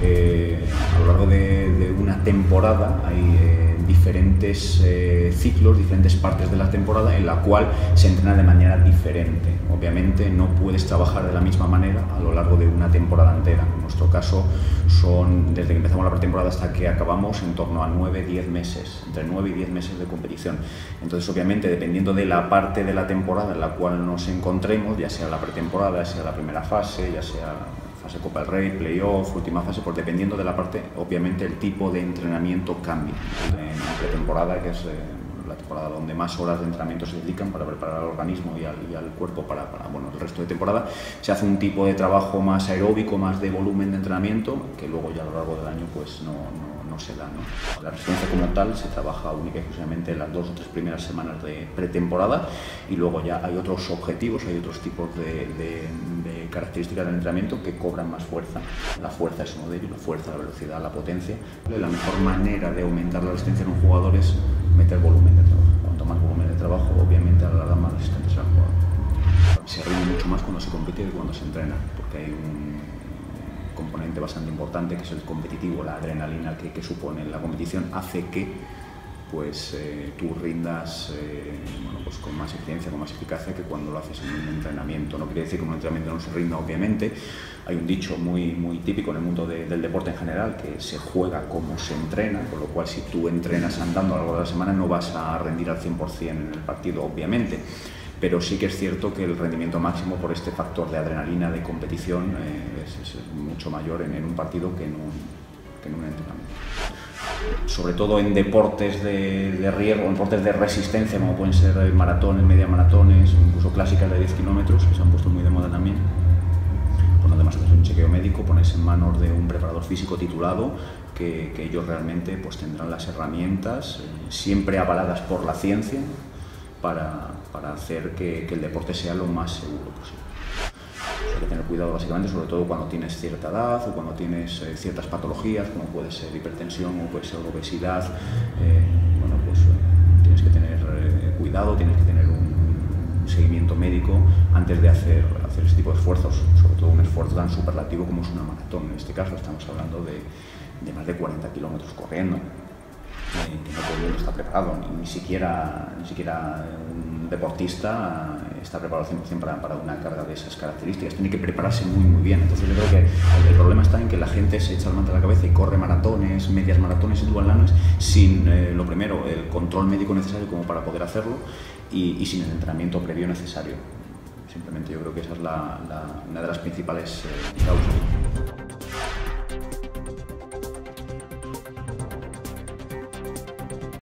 a lo largo de una temporada hay diferentes ciclos, diferentes partes de la temporada en la cual se entrena de manera diferente. Obviamente no puedes trabajar de la misma manera a lo largo de una temporada entera. En nuestro caso son, desde que empezamos la pretemporada hasta que acabamos, en torno a 9-10 meses, entre 9 y 10 meses de competición. Entonces, obviamente, dependiendo de la parte de la temporada en la cual nos encontremos, ya sea la pretemporada, ya sea la primera fase, ya sea fase Copa del Rey, playoff, última fase, pues dependiendo de la parte, obviamente el tipo de entrenamiento cambia. En pretemporada, que es la temporada donde más horas de entrenamiento se dedican para preparar al organismo y al cuerpo para bueno, el resto de temporada, se hace un tipo de trabajo más aeróbico, más de volumen de entrenamiento, que luego ya a lo largo del año pues no se da, ¿no? La resistencia como tal se trabaja única y exclusivamente las 2 o 3 primeras semanas de pretemporada, y luego ya hay otros objetivos, hay otros tipos de características del entrenamiento que cobran más fuerza. La fuerza es uno de ellos, la fuerza, la velocidad, la potencia. La mejor manera de aumentar la resistencia en un jugador es meter volumen de trabajo. Cuanto más volumen de trabajo, obviamente a la larga más resistente será el jugador. Se rinde mucho más cuando se compite que cuando se entrena, porque hay un componente bastante importante que es el competitivo. La adrenalina que supone la competición hace que pues tú rindas bueno, pues con más eficiencia, con más eficacia que cuando lo haces en un entrenamiento. No quiere decir que un entrenamiento no se rinda, obviamente. Hay un dicho muy típico en el mundo del deporte en general, que se juega como se entrena, con lo cual si tú entrenas andando a lo largo de la semana no vas a rendir al 100% en el partido, obviamente. Pero sí que es cierto que el rendimiento máximo por este factor de adrenalina, de competición, es mucho mayor en un partido que en un entrenamiento. Sobre todo en deportes de riesgo, en deportes de resistencia, como pueden ser maratones, media maratones, incluso clásicas de 10 kilómetros, que se han puesto muy de moda también. Bueno, además haces un chequeo médico, pones en manos de un preparador físico titulado, que ellos realmente pues tendrán las herramientas, siempre avaladas por la ciencia, para hacer que el deporte sea lo más seguro posible. Hay que tener cuidado básicamente, sobre todo cuando tienes cierta edad o cuando tienes ciertas patologías, como puede ser hipertensión o puede ser obesidad. Bueno, pues tienes que tener cuidado, tienes que tener un seguimiento médico antes de hacer ese tipo de esfuerzos, sobre todo un esfuerzo tan superlativo como es una maratón. En este caso estamos hablando de más de 40 kilómetros corriendo. Que no todo el mundo está preparado, ni siquiera un deportista está preparado 100% para una carga de esas características. Tiene que prepararse muy bien. Entonces yo creo que el problema está en que la gente se echa el manta a la cabeza y corre maratones, medias maratones y dualanes sin, lo primero, el control médico necesario como para poder hacerlo y sin el entrenamiento previo necesario. Simplemente yo creo que esa es una de las principales causas.